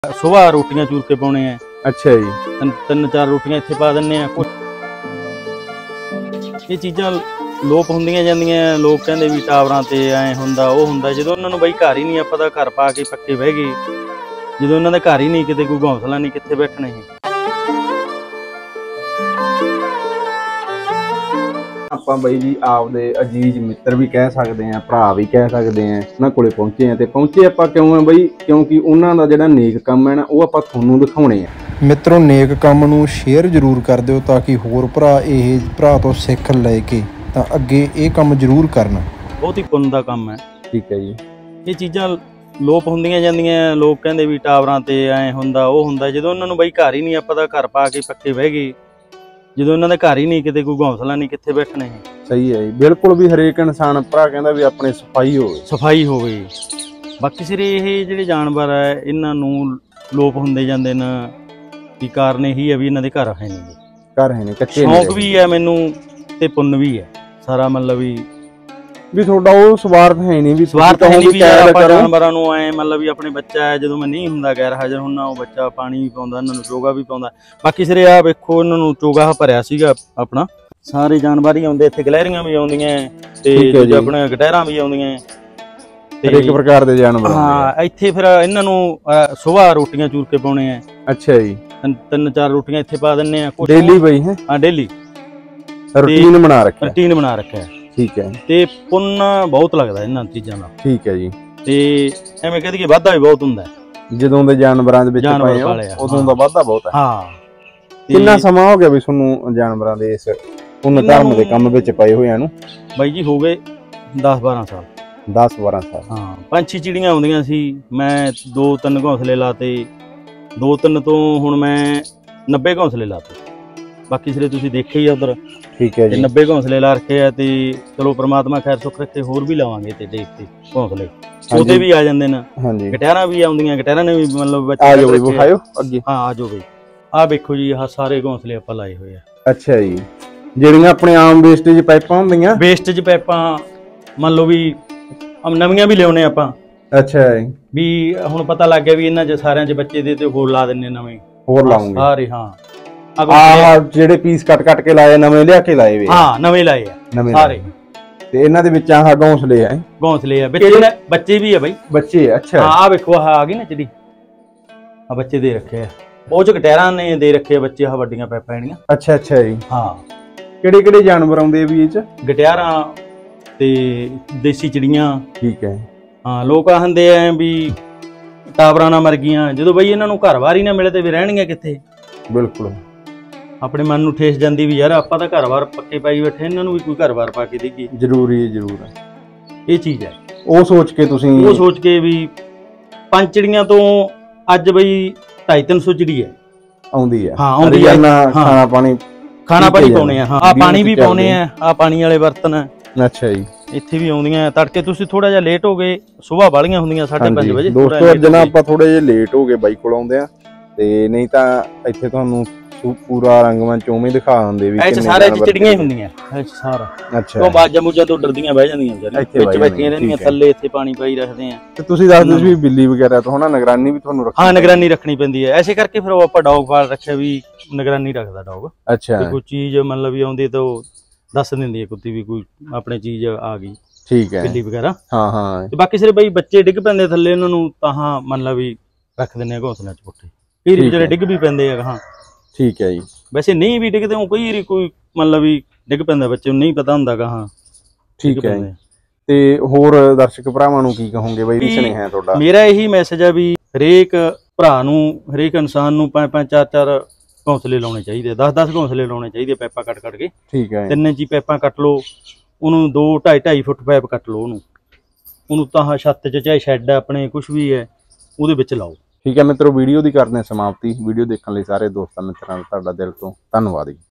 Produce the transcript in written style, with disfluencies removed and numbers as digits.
सुबह रोटियां चूर के पाने हैं। अच्छा जी। तीन चार रोटियां इत्थे पा दिंने आ। ये चीज़ां लोप होंदियां जांदियां। लोग कहंदे भी टावरां ते ऐ हुंदा ओह हुंदा, जदों उन्हां नूं बई घर ही नहीं, आपां तां घर पा के पक्के बह गए। जदों उन्हां दे घर ही नहीं, किते कोई घौंसला नहीं, कित्थे बैठणे है। ਆਪਾਂ ਬਾਈ ਜੀ ਆਪਦੇ ਅਜੀਜ਼ ਮਿੱਤਰ ਵੀ ਕਹਿ ਸਕਦੇ ਆ, ਭਰਾ ਵੀ ਕਹਿ ਸਕਦੇ ਆ, ਉਹਨਾਂ ਕੋਲੇ ਪਹੁੰਚੇ ਆ। ਤੇ ਪਹੁੰਚੇ ਆਪਾਂ ਕਿਉਂ ਆ ਬਾਈ? ਕਿਉਂਕਿ ਉਹਨਾਂ ਦਾ ਜਿਹੜਾ ਨੇਕ ਕੰਮ ਹੈ ਨਾ, ਉਹ ਆਪਾਂ ਤੁਹਾਨੂੰ ਦਿਖਾਉਣੇ ਆ। ਮਿੱਤਰੋ, ਨੇਕ ਕੰਮ ਨੂੰ ਸ਼ੇਅਰ ਜ਼ਰੂਰ ਕਰ ਦਿਓ ਤਾਂ ਕਿ ਹੋਰ ਭਰਾ ਇਹ ਭਰਾ ਤੋਂ ਸਿੱਖ ਲੈ ਕੇ ਤਾਂ ਅੱਗੇ ਇਹ ਕੰਮ ਜ਼ਰੂਰ ਕਰਨ। ਬਹੁਤ ਹੀ ਪੁੰਨ ਦਾ ਕੰਮ ਹੈ। ਠੀਕ ਹੈ ਜੀ। ਇਹ ਚੀਜ਼ਾਂ ਲੋਪ ਹੁੰਦੀਆਂ ਜਾਂਦੀਆਂ। ਲੋਕ ਕਹਿੰਦੇ ਵੀ ਟਾਵਰਾਂ ਤੇ ਐ ਹੁੰਦਾ ਉਹ ਹੁੰਦਾ, ਜਦੋਂ ਉਹਨਾਂ ਨੂੰ ਬਈ ਘਰ ਹੀ ਨਹੀਂ, ਆਪਾਂ ਤਾਂ ਘਰ ਪਾ ਕੇ ਪੱਕੇ ਬਹਿ ਗਏ। ਜਦੋਂ ਉਹਨਾਂ ਦੇ ਘਰ ਹੀ ਨਹੀਂ, ਕਿਤੇ ਕੋਈ ਘੌਂਸਲਾ ਨਹੀਂ, ਕਿੱਥੇ ਬੈਠਣੇ ਹੈ। ਸਹੀ ਹੈ ਜੀ, ਬਿਲਕੁਲ ਵੀ ਹਰੇਕ ਇਨਸਾਨ ਭਰਾ ਕਹਿੰਦਾ ਵੀ ਆਪਣੀ ਸਫਾਈ ਹੋਵੇ। ਬਾਕੀ ਸਿਰੇ ਇਹ ਜਿਹੜੇ ਜਾਨਵਰ ਹੈ, ਇਹਨਾਂ ਨੂੰ ਲੋਪ ਹੁੰਦੇ ਜਾਂਦੇ ਨੇ ਵੀ ਕਾਰਨ ਇਹੀ ਹੈ ਵੀ ਇਹਨਾਂ ਦੇ ਘਰ ਹੈ ਨਹੀਂ, ਕੱਚੇ ਸ਼ੌਂਕ ਵੀ ਹੈ ਮੈਨੂੰ ਤੇ ਪੁੰਨ ਵੀ ਹੈ ਸਾਰਾ। ਮਤਲਬ ਵੀ ਤੁਹਾਡਾ ਉਹ ਸਵਾਰਥ ਹੈ ਨਹੀਂ ਵੀ ਸਵਾਰਥ ਹੈ ਨਹੀਂ ਵੀ ਆਪਾਂ ਜਾਨਵਰਾਂ ਨੂੰ ਐ ਮਤਲਬ ਵੀ ਆਪਣੇ ਬੱਚਾ ਹੈ, ਜਦੋਂ ਮੈਂ ਨਹੀਂ ਹੁੰਦਾ ਗੈਰ ਹਾਜ਼ਰ ਹੁੰਦਾ, ਉਹ ਬੱਚਾ ਪਾਣੀ ਵੀ ਪਾਉਂਦਾ, ਇਹਨਾਂ ਨੂੰ ਚੋਗਾ ਵੀ ਪਾਉਂਦਾ। ਬਾਕੀ ਸਿਰੇ ਆ ਵੇਖੋ, ਇਹਨਾਂ ਨੂੰ ਚੋਗਾ ਭਰਿਆ ਸੀਗਾ ਆਪਣਾ। ਸਾਰੇ ਜਾਨਵਰ ਹੀ ਆਉਂਦੇ ਇੱਥੇ, ਗਲਹਿਰੀਆਂ ਵੀ ਆਉਂਦੀਆਂ ਤੇ ਆਪਣੇ ਗਟਹਿਰਾਂ ਵੀ ਆਉਂਦੀਆਂ, ਹਰੇਕ ਪ੍ਰਕਾਰ ਦੇ ਜਾਨਵਰ। ਹਾਂ, ਇੱਥੇ ਫਿਰ ਇਹਨਾਂ ਨੂੰ ਸੁਬਾਹ ਰੋਟੀਆਂ ਚੂਰ ਕੇ ਪਾਉਣੇ ਆ। ਅੱਛਾ ਜੀ। ਤਿੰਨ ਚਾਰ ਰੋਟੀਆਂ ਇੱਥੇ ਪਾ ਦਿੰਨੇ ਆ ਡੇਲੀ ਬਈ ਹੈ? ਹਾਂ, ਡੇਲੀ ਰੂਟੀਨ ਬਣਾ ਰੱਖਿਆ। ਠੀਕ ਹੈ। ਤੇ ਪੁੰਨ ਬਹੁਤ ਲੱਗਦਾ ਇਹਨਾਂ ਚੀਜ਼ਾਂ ਦਾ। ਠੀਕ ਹੈ ਜੀ। ਤੇ ਐਵੇਂ ਕਹਦੇ ਕਿ ਵਾਧਾ ਵੀ ਬਹੁਤ ਹੁੰਦਾ ਜਦੋਂ ਦੇ ਜਾਨਵਰਾਂ ਦੇ ਵਿੱਚ ਪਏ ਉਦੋਂ ਦਾ ਵਾਧਾ ਬਹੁਤ ਹੈ। ਹਾਂ। ਕਿੰਨਾ ਸਮਾਂ ਹੋ ਗਿਆ ਵੀ ਤੁਹਾਨੂੰ ਜਾਨਵਰਾਂ ਦੇ ਇਸ ਪੁੰਨ ਧਰਮ ਦੇ ਕੰਮ ਵਿੱਚ ਪਏ ਹੋਇਆਂ ਨੂੰ? ਬਾਈ ਜੀ ਹੋ ਗਏ 10-12 ਸਾਲ। 10-12 ਸਾਲ। ਹਾਂ, 5-6 ਚਿੜੀਆਂ ਆਉਂਦੀਆਂ ਸੀ, ਮੈਂ 2-3 ਘੌਂਸਲੇ ਲਾਤੇ। 2-3 ਤੋਂ ਹੁਣ ਮੈਂ 90 ਘੌਂਸਲੇ ਲਾਤੇ। ਬਾਕੀ ਸਿਰੇ ਤੁਸੀਂ ਦੇਖੇ ਹੀ ਆ ਉਧਰ। ਠੀਕ ਹੈ ਜੀ। 90 ਘੌਂਸਲੇ ਲਾ ਰੱਖੇ ਆ। ਤੇ ਚਲੋ ਪ੍ਰਮਾਤਮਾ ਖੈਰ ਸੁੱਖ ਰੱਖੇ, ਹੋਰ ਵੀ ਲਾਵਾਂਗੇ ਤੇ ਦੇਖ ਕੇ ਘੌਂਸਲੇ ਉਹਦੇ ਵੀ ਆ ਜਾਂਦੇ ਨੇ। ਹਾਂਜੀ, ਗਟਹਿਰਾਂ ਵੀ ਆਉਂਦੀਆਂ, ਗਟਹਿਰਾਂ ਨੇ ਵੀ ਮਤਲਬ ਆ ਜਾਓ ਵਿਖਾਇਓ ਅੱਗੇ। ਹਾਂ, ਆ ਜਾਓ ਬਈ। ਆਹ ਵੇਖੋ ਜੀ, ਆਹ ਸਾਰੇ ਘੌਂਸਲੇ ਆਪਾਂ ਲਾਏ ਹੋਏ ਆ। ਅੱਛਾ ਜੀ। ਜਿਹੜੀਆਂ ਆਪਣੇ ਆਮ ਵੇਸਟੇਜ ਪਾਈਪਾਂ ਹੁੰਦੀਆਂ, ਵੇਸਟੇਜ ਪਾਈਪਾਂ ਮੰਨ ਲਓ ਵੀ ਨਵੀਆਂ ਵੀ ਲਿਆਉਣੇ ਆਪਾਂ। ਅੱਛਾ ਜੀ। ਵੀ ਹੁਣ ਪਤਾ ਲੱਗ ਗਿਆ ਵੀ ਇਹਨਾਂ 'ਚ ਸਾਰਿਆਂ 'ਚ ਬੱਚੇ ਦੇ ਤੇ ਹੋਰ ਲਾ ਦਿੰਨੇ, ਨਵੇਂ ਹੋਰ ਲਾਉਂਗੇ ਸਾਰੇ। ਹਾਂ, ਆਹ ਜਿਹੜੇ ਪੀਸ ਕੱਟ ਕੇ ਲਾਏ, ਨਵੇਂ ਲਿਆ ਕੇ ਲਾਏ ਵੇ? ਹਾਂ, ਨਵੇਂ ਲਾਏ ਆ ਸਾਰੇ। ਤੇ ਇਹਨਾਂ ਦੇ ਵਿੱਚ ਆਹ ਘੌਂਸਲੇ ਆ? ਘੌਂਸਲੇ ਆ, ਬੱਚੇ ਵੀ ਆ ਬਾਈ। ਬੱਚੇ? ਅੱਛਾ। ਆਹ ਵੇਖੋ, ਆਹ ਆ ਗਈ ਨਾ ਜਿਹੜੀ, ਆ ਬੱਚੇ ਦੇ ਰੱਖੇ ਆ। ਉਹ 'ਚ ਗਟਹਿਰਾਂ ਨੇ ਦੇ ਰੱਖੇ ਆ ਬੱਚੇ, ਆਹ ਵੱਡੀਆਂ ਪਾਈਪਾਂ ਜਿਹੜੀਆਂ। ਅੱਛਾ ਅੱਛਾ ਜੀ। ਹਾਂ। ਕਿਹੜੇ ਜਾਨਵਰ ਆਉਂਦੇ ਵੀ ਇਹ 'ਚ? ਗਟਹਿਰਾਂ ਤੇ ਦੇਸੀ ਚਿੜੀਆਂ। ਠੀਕ ਹੈ। ਹਾਂ, ਲੋਕ ਆਖਦੇ ਆ ਵੀ ਟਾਵਰਾਂ ਨਾਲ ਮਰ ਗਈਆਂ। ਜਦੋਂ ਬਈ ਇਹਨਾਂ ਨੂੰ ਘਰ-ਬਾਰ ਹੀ ਨਾ ਮਿਲੇ ਤੇ ਵੀ ਰਹਿਣਗੀਆਂ ਕਿੱਥੇ? ਬਿਲਕੁਲ। ਆਪਣੇ ਮਨ ਨੂੰ ਠੇਸ ਜਾਂਦੀ ਵੀ ਯਾਰ ਆਪਾਂ ਤਾਂ ਘਰ-ਬਾਰ ਪੱਕੇ ਪਾਈ ਬੈਠੇ, ਇਹਨਾਂ ਨੂੰ ਵੀ ਕੋਈ ਘਰ-ਬਾਰ ਪਾ ਕੇ ਦੇਈਏ। ਜ਼ਰੂਰ ਹੈ। ਇਹ ਚੀਜ਼ ਹੈ। ਉਹ ਸੋਚ ਕੇ ਵੀ 5 ਚਿੜੀਆਂ ਤੋਂ ਅੱਜ ਬਈ 250-300 ਚਿੜੀ ਹੈ ਆਉਂਦੀ ਹੈ। ਹਾਂ, ਆਉਂਦੀ ਹੈ। ਖਾਣਾ ਪਾਣੀ ਪਾਉਣੇ ਆ। ਹਾਂ, ਪਾਣੀ ਵੀ ਪਾਉਣੇ ਆ। ਆ ਪਾਣੀ ਵਾਲੇ ਬਰਤਨ ਆ। ਅੱਛਾ ਜੀ। ਇੱਥੇ ਵੀ ਆਉਂਦੀਆਂ। ਤੜਕੇ ਤੁਸੀਂ ਥੋੜਾ ਜਿਹਾ ਲੇਟ ਹੋ ਗਏ, ਸੁਬਾਹ ਵਾਲੀਆਂ ਹੁੰਦੀਆਂ 5:30 ਵਜੇ। ਦੋਸਤੋ, ਅੱਜ ਨਾ ਆਪਾਂ ਥੋੜੇ ਜਿਹਾ ਲੇਟ ਹੋ ਗਏ ਬਾਈ ਕੋਲ ਆਉਂਦੇ ਆ, ਤੇ ਨਹੀਂ ਤਾਂ ਇੱਥੇ ਤੁਹਾਨੂੰ ਪੂਰਾ ਰੰਗਮੰਚ ਉਵੇਂ ਦਿਖਾ ਦਿੰਦੇ ਵੀ ਕਿੰਨੇ ਸਾਰੇ ਚਿੜੀਆਂ ਹੀ ਹੁੰਦੀਆਂ ਸਾਰਾ। ਅੱਛਾ। ਤੋਂ ਬਾਜਾਂ ਬੂਜਾਂ ਤੋਂ ਡਰਦੀਆਂ ਬਹਿ ਜਾਂਦੀਆਂ ਵਿੱਚ ਬੈਠੀਆਂ ਰਹਿੰਦੀਆਂ ਥੱਲੇ। ਇੱਥੇ ਪਾਣੀ ਪਾਈ ਰੱਖਦੇ ਆ। ਤੇ ਤੁਸੀਂ ਦੱਸਦੇ ਸੀ ਵੀ ਬਿੱਲੀ ਵਗੈਰਾ ਤੋਂ ਹਨਾ ਨਿਗਰਾਨੀ ਵੀ ਤੁਹਾਨੂੰ ਰੱਖਣੀ? ਹਾਂ, ਨਿਗਰਾਨੀ ਰੱਖਣੀ ਪੈਂਦੀ ਹੈ। ਐਸੇ ਕਰਕੇ ਫਿਰ ਉਹ ਆਪਾਂ ਡੌਗ ਪਾਲ ਰੱਖਿਆ ਵੀ ਨਿਗਰਾਨੀ ਰੱਖਦਾ ਡੌਗ। ਅੱਛਾ। ਕੋਈ ਚੀਜ਼ ਮਤਲਬ ਵੀ ਆਉਂਦੀ ਤਾਂ ਉਹ ਦੱਸ ਦਿੰਦੀ ਹੈ ਕੁੱਤੀ ਵੀ ਕੋਈ ਆਪਣੇ ਚੀਜ਼ ਆ ਗਈ। ਠੀਕ ਹੈ। ਬਿੱਲੀ ਵਗੈਰਾ। ਹਾਂ ਹਾਂ। ਤੇ ਬਾਕੀ ਸਿਰੇ ਬਈ ਬੱਚੇ ਡਿੱਗ ਪੈਂਦੇ ਥੱਲੇ, ਉਹਨਾਂ ਨੂੰ ਤਾਂ ਮਤਲਬ ਵੀ ਰੱਖ ਦਿੰਦੇ ਆ ਘੌਂਸਲਿਆਂ 'ਚ ਪੁੱਠੇ। ਕਈ ਵਿਚਾਰੇ ਡਿੱਗ ਵੀ ਪੈਂਦੇ ਆ। ਹਾਂ, ਠੀਕ ਹੈ ਜੀ। ਵੈਸੇ ਨਹੀਂ ਵੀ ਡਿੱਗਦੇ, ਉਹ ਕਈ ਵਾਰੀ ਕੋਈ ਮਤਲਬ ਵੀ ਡਿੱਗ ਪੈਂਦਾ, ਬੱਚੇ ਨੂੰ ਨਹੀਂ ਪਤਾ ਹੁੰਦਾ ਗਾ। ਹਾਂ, ਠੀਕ ਹੈ। ਤੇ ਹੋਰ ਦਰਸ਼ਕ ਭਰਾਵਾਂ ਨੂੰ ਕੀ ਕਹੋਗੇ ਬਈ? ਰੀਸਨ ਹੈ ਤੁਹਾਡਾ? ਮੇਰਾ ਇਹੀ ਮੈਸੇਜ ਆ ਵੀ ਹਰੇਕ ਭਰਾ ਨੂੰ, ਹਰੇਕ ਇਨਸਾਨ ਨੂੰ 5-5 4-4 ਘੌਂਸਲੇ ਲਾਉਣੇ ਚਾਹੀਦੇ, 10-10 ਘੌਂਸਲੇ ਲਾਉਣੇ ਚਾਹੀਦੇ, ਪਾਈਪਾਂ ਕੱਟ ਕੇ। ਠੀਕ ਹੈ। 3 ਇੰਚੀ ਪਾਈਪਾਂ ਕੱਟ ਲਓ, ਉਹਨੂੰ 2-2.5 ਫੁੱਟ ਪਾਈਪ ਕੱਟ ਲਓ, ਉਹਨੂੰ ਤਾਂ ਛੱਤ 'ਚ ਚਾਹੇ ਸ਼ੈੱਡ ਆਪਣੇ ਕੁਛ ਵੀ ਹੈ ਉਹਦੇ ਵਿੱਚ ਲਾਓ। ਠੀਕ ਹੈ ਮਿੱਤਰੋ, ਵੀਡੀਓ ਦੀ ਕਰਦੇ ਹਾਂ ਸਮਾਪਤੀ। ਵੀਡੀਓ ਦੇਖਣ ਲਈ ਸਾਰੇ ਦੋਸਤਾਂ ਮਿੱਤਰਾਂ ਦਾ ਤੁਹਾਡਾ ਦਿਲ ਤੋਂ ਧੰਨਵਾਦ ਜੀ।